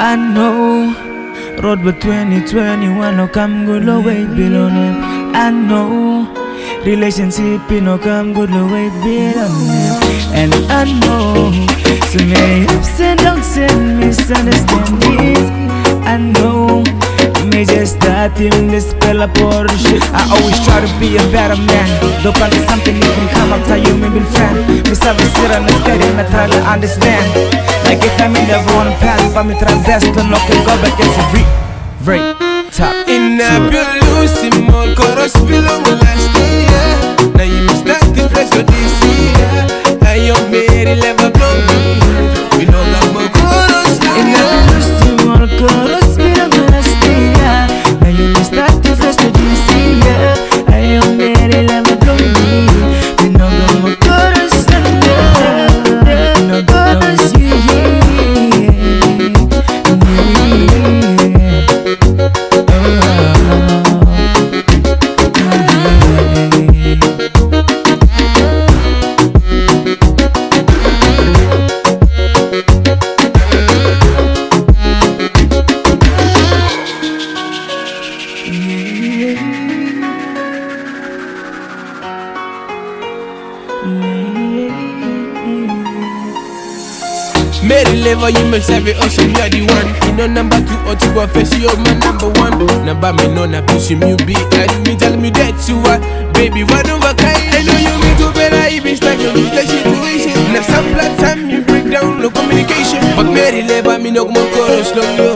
I know road but 2021 no come good way below them. I know relationship no come good way below them. And I know so many ups and downs and misunderstandings. I know me just starting this spell of shit. I always try to be a better man. Though find something you can come after you may be friend. Me seven sit on the steady and I try to understand. Like if I'm in the wrong path, but me try best to knock and go back as a Rii top. In a Lucy more Koros belong last year. Now you start to fresh for this year. Now you're married, never blow me. We know that more Koros. In a Lucy more Koros belong last year. Now you start to fresh for this year. Now you're married, never blow me. We know that more Koros. We know Koros, yeah. Mary level, you must have it also, you are the one. You know number 2 or 2 or first, you're my number 1. Number me no na push you be and me tell me that you are baby one of a kind. I know you need to better even stuck in this situation. Now some blood time you break down no communication. But Mary level me no more Koros long.